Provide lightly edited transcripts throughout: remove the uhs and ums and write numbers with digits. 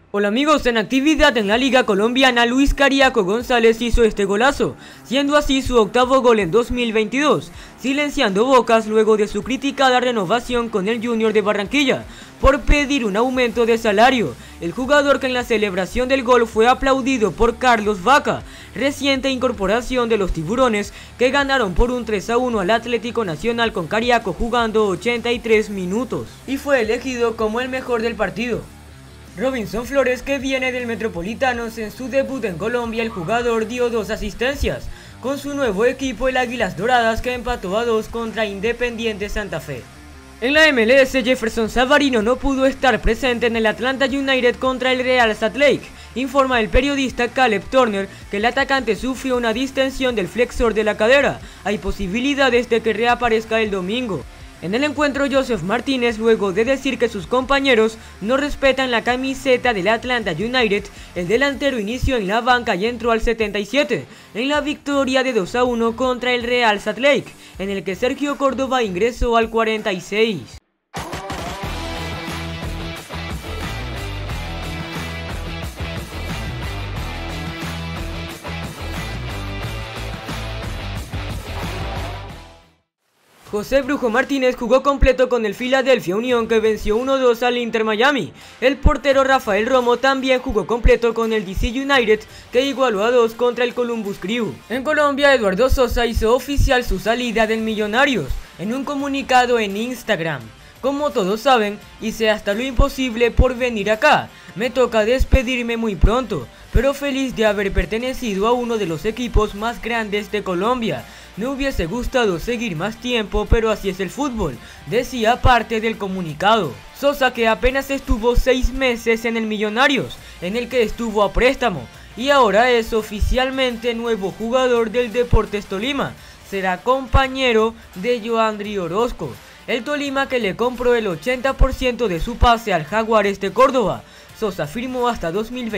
Hola amigos, en actividad en la Liga Colombiana, Luis Cariaco González hizo este golazo, siendo así su octavo gol en 2022, silenciando bocas luego de su criticada renovación con el Junior de Barranquilla, por pedir un aumento de salario. El jugador que en la celebración del gol fue aplaudido por Carlos Vaca, reciente incorporación de los Tiburones, que ganaron por un 3-1 al Atlético Nacional con Cariaco jugando 83 minutos, y fue elegido como el mejor del partido. Robinson Flores, que viene del Metropolitanos, en su debut en Colombia el jugador dio 2 asistencias, con su nuevo equipo el Águilas Doradas, que empató a 2 contra Independiente Santa Fe. En la MLS, Jefferson Savarino no pudo estar presente en el Atlanta United contra el Real Salt Lake. Informa el periodista Caleb Turner que el atacante sufrió una distensión del flexor de la cadera. Hay posibilidades de que reaparezca el domingo. En el encuentro, Joseph Martínez, luego de decir que sus compañeros no respetan la camiseta del Atlanta United, el delantero inició en la banca y entró al 77, en la victoria de 2-1 contra el Real Salt Lake, en el que Sergio Córdoba ingresó al 46. José Brujo Martínez jugó completo con el Philadelphia Union, que venció 1-2 al Inter Miami. El portero Rafael Romo también jugó completo con el DC United, que igualó a 2 contra el Columbus Crew. En Colombia, Eduardo Sosa hizo oficial su salida del Millonarios en un comunicado en Instagram. Como todos saben, hice hasta lo imposible por venir acá. Me toca despedirme muy pronto, pero feliz de haber pertenecido a uno de los equipos más grandes de Colombia. Me hubiese gustado seguir más tiempo, pero así es el fútbol, decía parte del comunicado. Sosa, que apenas estuvo 6 meses en el Millonarios, en el que estuvo a préstamo, y ahora es oficialmente nuevo jugador del Deportes Tolima, será compañero de Joandri Orozco. El Tolima, que le compró el 80% de su pase al Jaguares de Córdoba. Sosa firmó hasta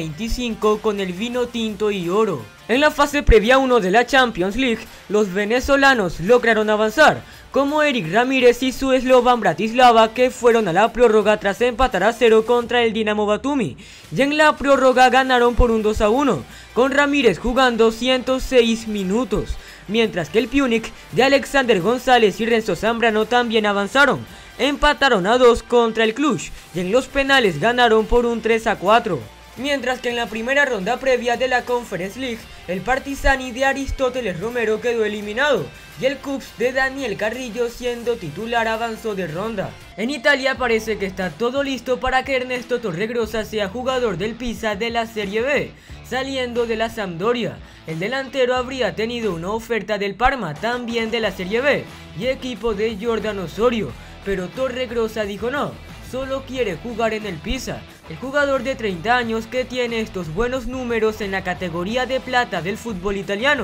2025 con el vino tinto y oro. En la fase previa 1 de la Champions League, los venezolanos lograron avanzar, como Eric Ramírez y su Slovan Bratislava, que fueron a la prórroga tras empatar a 0 contra el Dinamo Batumi, y en la prórroga ganaron por un 2-1, con Ramírez jugando 106 minutos, mientras que el Punic de Alexander González y Renzo Zambrano también avanzaron. Empataron a 2 contra el Cluj y en los penales ganaron por un 3-4. Mientras que en la primera ronda previa de la Conference League, el Partizani de Aristóteles Romero quedó eliminado y el Cubs de Daniel Carrillo, siendo titular, avanzó de ronda. En Italia parece que está todo listo para que Ernesto Torregrosa sea jugador del Pisa de la Serie B, saliendo de la Sampdoria. El delantero habría tenido una oferta del Parma, también de la Serie B, y equipo de Jordan Osorio, pero Torregrosa dijo no, solo quiere jugar en el Pisa. El jugador de 30 años, que tiene estos buenos números en la categoría de plata del fútbol italiano: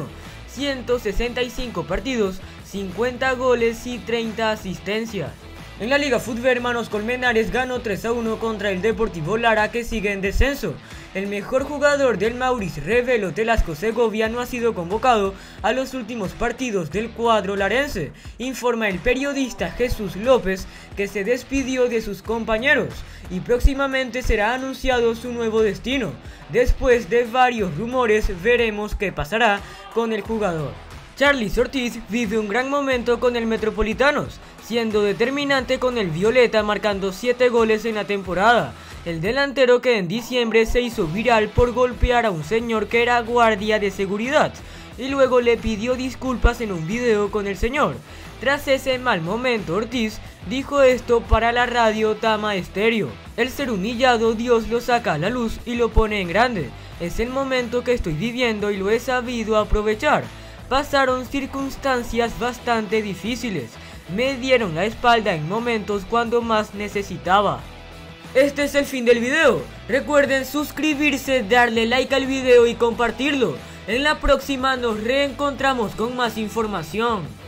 165 partidos, 50 goles y 30 asistencias. En la Liga Fútbol, Hermanos Colmenares ganó 3-1 contra el Deportivo Lara, que sigue en descenso. El mejor jugador del Maurice Revelo Telasco Segovia no ha sido convocado a los últimos partidos del cuadro larense, informa el periodista Jesús López, que se despidió de sus compañeros y próximamente será anunciado su nuevo destino. Después de varios rumores, veremos qué pasará con el jugador. Charlis Ortiz vive un gran momento con el Metropolitanos, siendo determinante con el Violeta, marcando 7 goles en la temporada. El delantero, que en diciembre se hizo viral por golpear a un señor que era guardia de seguridad, y luego le pidió disculpas en un video con el señor. Tras ese mal momento, Ortiz dijo esto para la radio Tama Estéreo: el ser humillado, Dios lo saca a la luz y lo pone en grande. Es el momento que estoy viviendo y lo he sabido aprovechar. Pasaron circunstancias bastante difíciles, me dieron la espalda en momentos cuando más necesitaba. Este es el fin del video. Recuerden suscribirse, darle like al video y compartirlo. En la próxima nos reencontramos con más información.